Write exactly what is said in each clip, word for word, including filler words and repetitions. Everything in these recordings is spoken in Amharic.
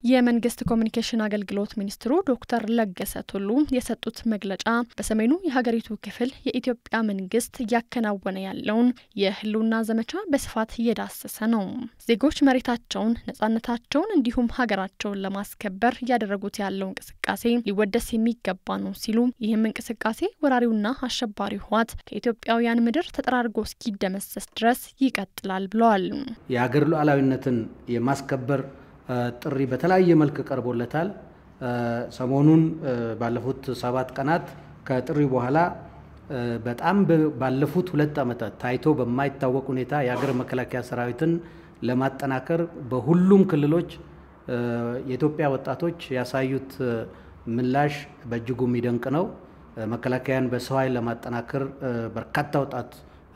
የመንግስት ኮሙኒኬሽን አገልግሎት ሚኒስትሩ ዶክተር ለገሰ ቱሉ የሰጡት መግለጫ በሰሜኑ የሀገሪቱ ክፍል የኢትዮጵያ መንግስት ያከናወነ ያለውን የህልውና ዘመቻ በስፋት እየዳሰሰ ነው። ዜጎች መሬታቸውን፣ ነጻነታቸውን እንዲሁም ሀገራቸውን ለማስከበር ያደረጉት ያለው እንቅስቃሴ ሊወደስ የሚገባ ነው ሲሉ ይህም እንቅስቃሴ ወራሪውና አሸባሪው ህወሓት ከኢትዮጵያውያን ምድር ተጠራርጎ እስኪደመሰስ ድረስ ይቀጥላል ብለዋል። የሀገር ሉዓላዊነትን የማስከበር ጥሪ በተለያየ መልክ ቀርቦለታል። ሰሞኑን ባለፉት ሰባት ቀናት ከጥሪ በኋላ በጣም ባለፉት ሁለት ዓመታት ታይቶ በማይታወቅ ሁኔታ የሀገር መከላከያ ሰራዊትን ለማጠናከር በሁሉም ክልሎች የኢትዮጵያ ወጣቶች ያሳዩት ምላሽ በእጅጉ የሚደንቅ ነው። መከላከያን በሰው ኃይል ለማጠናከር በርካታ ወጣት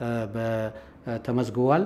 ተመዝግቧል።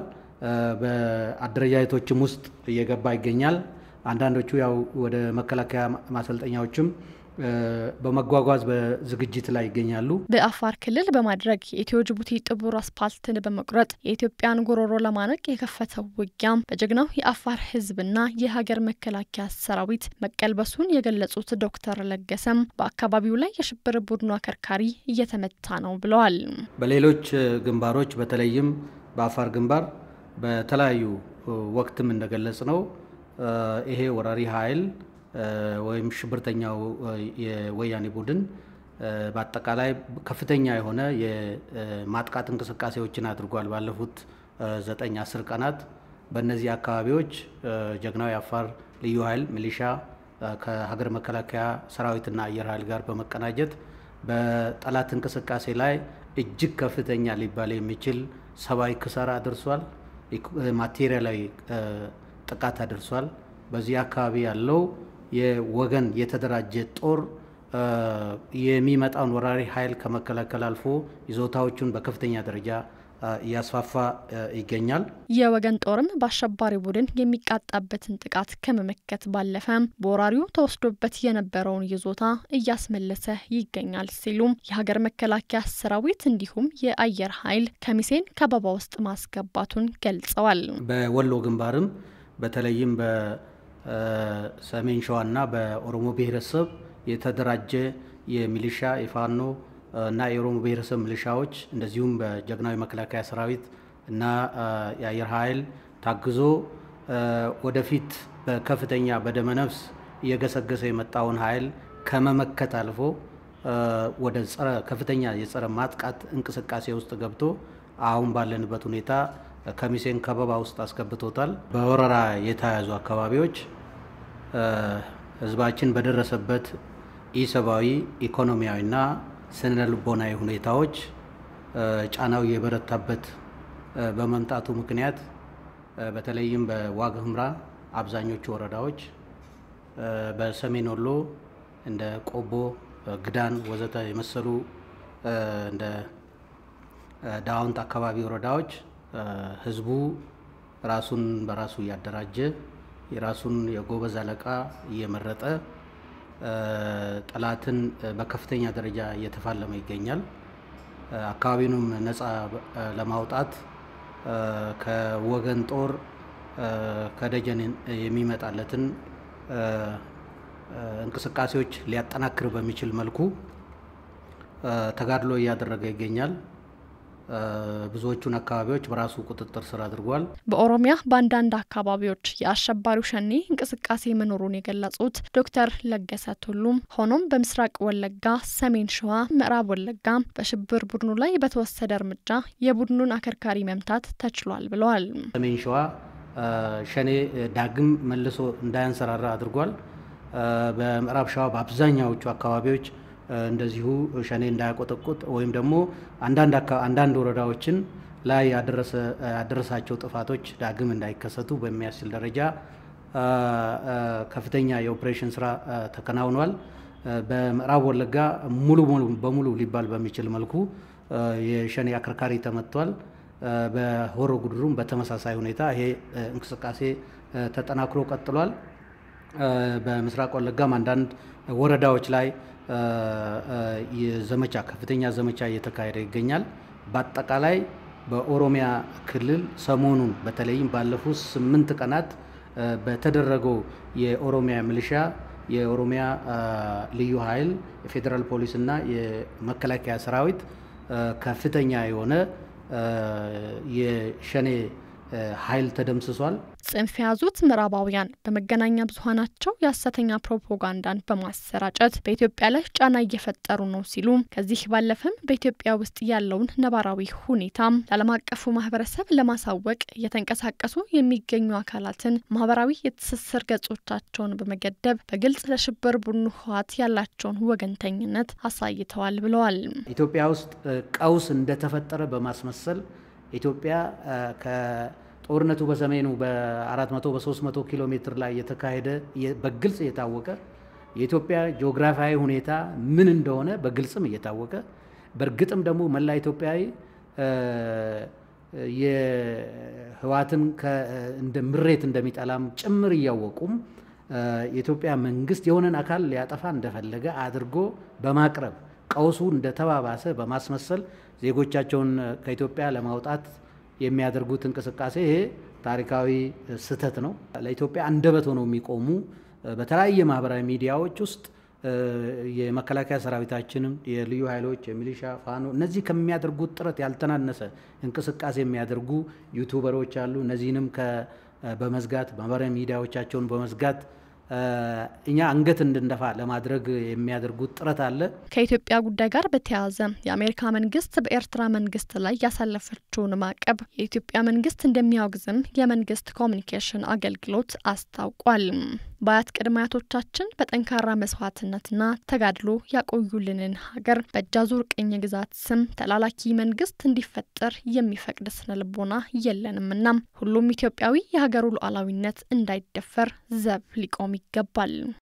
በአደረጃጀቶችም ውስጥ እየገባ ይገኛል። አንዳንዶቹ ያው ወደ መከላከያ ማሰልጠኛዎችም በመጓጓዝ በዝግጅት ላይ ይገኛሉ። በአፋር ክልል በማድረግ የኢትዮ ጅቡቲ ጥቡር አስፓልትን በመቁረጥ የኢትዮጵያን ጎሮሮ ለማነቅ የከፈተው ውጊያም በጀግናው የአፋር ህዝብና የሀገር መከላከያ ሰራዊት መቀልበሱን የገለጹት ዶክተር ለገሰም በአካባቢው ላይ የሽብር ቡድኑ አከርካሪ እየተመታ ነው ብለዋል። በሌሎች ግንባሮች በተለይም በአፋር ግንባር በተለያዩ ወቅትም እንደገለጽ ነው ይሄ ወራሪ ኃይል ወይም ሽብርተኛው የወያኔ ቡድን በአጠቃላይ ከፍተኛ የሆነ የማጥቃት እንቅስቃሴዎችን አድርጓል። ባለፉት ዘጠኝ አስር ቀናት በእነዚህ አካባቢዎች ጀግናው የአፋር ልዩ ኃይል ሚሊሻ ከሀገር መከላከያ ሰራዊትና አየር ኃይል ጋር በመቀናጀት በጠላት እንቅስቃሴ ላይ እጅግ ከፍተኛ ሊባል የሚችል ሰብአዊ ክሳራ አድርሷል። ማቴሪያላዊ ጥቃት አድርሷል። በዚህ አካባቢ ያለው የወገን የተደራጀ ጦር የሚመጣውን ወራሪ ኃይል ከመከላከል አልፎ ይዞታዎቹን በከፍተኛ ደረጃ እያስፋፋ ይገኛል። የወገን ጦርም በአሸባሪ ቡድን የሚቃጣበትን ጥቃት ከመመከት ባለፈ በወራሪው ተወስዶበት የነበረውን ይዞታ እያስመለሰ ይገኛል ሲሉም የሀገር መከላከያ ሰራዊት እንዲሁም የአየር ኃይል ከሚሴን ከበባ ውስጥ ማስገባቱን ገልጸዋል። በወሎ ግንባርም በተለይም በሰሜን ሸዋና በኦሮሞ ብሔረሰብ የተደራጀ የሚሊሻ የፋኖ እና የኦሮሞ ብሔረሰብ ሚሊሻዎች እንደዚሁም በጀግናዊ መከላከያ ሰራዊት እና የአየር ኃይል ታግዞ ወደፊት በከፍተኛ በደመነፍስ እየገሰገሰ የመጣውን ኃይል ከመመከት አልፎ ወደ ጸረ ከፍተኛ የጸረ ማጥቃት እንቅስቃሴ ውስጥ ገብቶ አሁን ባለንበት ሁኔታ ከሚሴን ከበባ ውስጥ አስገብቶታል። በወረራ የተያዙ አካባቢዎች ህዝባችን በደረሰበት ኢሰባዊ ኢኮኖሚያዊና ስነ ልቦናዊ ሁኔታዎች ጫናው የበረታበት በመምጣቱ ምክንያት በተለይም በዋግ ኽምራ አብዛኞቹ ወረዳዎች በሰሜን ወሎ እንደ ቆቦ፣ ግዳን ወዘተ የመሰሉ እንደ ዳውንት አካባቢ ወረዳዎች ህዝቡ ራሱን በራሱ ያደራጀ የራሱን የጎበዝ አለቃ እየመረጠ ጠላትን በከፍተኛ ደረጃ እየተፋለመ ይገኛል። አካባቢውንም ነፃ ለማውጣት ከወገን ጦር ከደጀን የሚመጣለትን እንቅስቃሴዎች ሊያጠናክር በሚችል መልኩ ተጋድሎ እያደረገ ይገኛል። ብዙዎቹን አካባቢዎች በራሱ ቁጥጥር ስር አድርጓል። በኦሮሚያ በአንዳንድ አካባቢዎች የአሸባሪው ሸኔ እንቅስቃሴ መኖሩን የገለጹት ዶክተር ለገሰ ቱሉም ሆኖም በምስራቅ ወለጋ፣ ሰሜን ሸዋ፣ ምዕራብ ወለጋ በሽብር ቡድኑ ላይ በተወሰደ እርምጃ የቡድኑን አከርካሪ መምታት ተችሏል ብለዋል። ሰሜን ሸዋ ሸኔ ዳግም መልሶ እንዳያንሰራራ አድርጓል። በምዕራብ ሸዋ በአብዛኛዎቹ አካባቢዎች እንደዚሁ ሸኔ እንዳያቆጠቁጥ ወይም ደግሞ አንዳንድ አንዳንድ ወረዳዎችን ላይ ያደረሰ ያደረሳቸው ጥፋቶች ዳግም እንዳይከሰቱ በሚያስችል ደረጃ ከፍተኛ የኦፕሬሽን ስራ ተከናውኗል። በምዕራብ ወለጋ ሙሉ ሙሉ በሙሉ ሊባል በሚችል መልኩ የሸኔ አከርካሪ ተመቷል። በሆሮ ጉድሩም በተመሳሳይ ሁኔታ ይሄ እንቅስቃሴ ተጠናክሮ ቀጥሏል። በምስራቅ ወለጋም አንዳንድ ወረዳዎች ላይ የዘመቻ ከፍተኛ ዘመቻ እየተካሄደ ይገኛል። በአጠቃላይ በኦሮሚያ ክልል ሰሞኑን በተለይም ባለፉት ስምንት ቀናት በተደረገው የኦሮሚያ ሚሊሻ የኦሮሚያ ልዩ ኃይል የፌደራል ፖሊስ እና የመከላከያ ሰራዊት ከፍተኛ የሆነ የሸኔ ኃይል ተደምስሷል። ጽንፍ ያዙት ምዕራባውያን በመገናኛ ብዙሃናቸው የሐሰተኛ ፕሮፓጋንዳን በማሰራጨት በኢትዮጵያ ላይ ጫና እየፈጠሩ ነው ሲሉ ከዚህ ባለፈም በኢትዮጵያ ውስጥ ያለውን ነባራዊ ሁኔታ ለዓለም አቀፉ ማህበረሰብ ለማሳወቅ እየተንቀሳቀሱ የሚገኙ አካላትን ማህበራዊ የትስስር ገጾቻቸውን በመገደብ በግልጽ ለሽብር ቡድኑ ህወሓት ያላቸውን ወገንተኝነት አሳይተዋል ብለዋል። ኢትዮጵያ ውስጥ ቀውስ እንደተፈጠረ በማስመሰል ኢትዮጵያ ከጦርነቱ በሰሜኑ በአራት መቶ በሶስት መቶ ኪሎ ሜትር ላይ የተካሄደ በግልጽ የታወቀ የኢትዮጵያ ጂኦግራፊያዊ ሁኔታ ምን እንደሆነ በግልጽም እየታወቀ በርግጥም ደግሞ መላ ኢትዮጵያዊ የህወሓትን እንደ ምሬት እንደሚጠላም ጭምር እያወቁም የኢትዮጵያ መንግስት የሆነን አካል ሊያጠፋ እንደፈለገ አድርጎ በማቅረብ ቀውሱ እንደተባባሰ በማስመሰል ዜጎቻቸውን ከኢትዮጵያ ለማውጣት የሚያደርጉት እንቅስቃሴ ይሄ ታሪካዊ ስህተት ነው። ለኢትዮጵያ አንደበት ሆነው የሚቆሙ በተለያየ ማህበራዊ ሚዲያዎች ውስጥ የመከላከያ ሰራዊታችንን የልዩ ኃይሎች የሚሊሻ ፋኖ እነዚህ ከሚያደርጉት ጥረት ያልተናነሰ እንቅስቃሴ የሚያደርጉ ዩቲዩበሮች አሉ። እነዚህንም በመዝጋት ማህበራዊ ሚዲያዎቻቸውን በመዝጋት እኛ አንገት እንድንደፋ ለማድረግ የሚያደርጉት ጥረት አለ። ከኢትዮጵያ ጉዳይ ጋር በተያያዘ የአሜሪካ መንግስት በኤርትራ መንግስት ላይ ያሳለፈችውን ማዕቀብ የኢትዮጵያ መንግስት እንደሚያወግዝም የመንግስት ኮሙኒኬሽን አገልግሎት አስታውቋል። በአያት ቅድመ አያቶቻችን በጠንካራ መስዋዕትነትና ተጋድሎ ያቆዩልንን ሀገር በእጃዙር ቅኝ ግዛት ስም ተላላኪ መንግስት እንዲፈጠር የሚፈቅድ ስነልቦና የለንምና ሁሉም ኢትዮጵያዊ የሀገሩ ሉዓላዊነት እንዳይደፈር ዘብ ሊቆም ይገባል።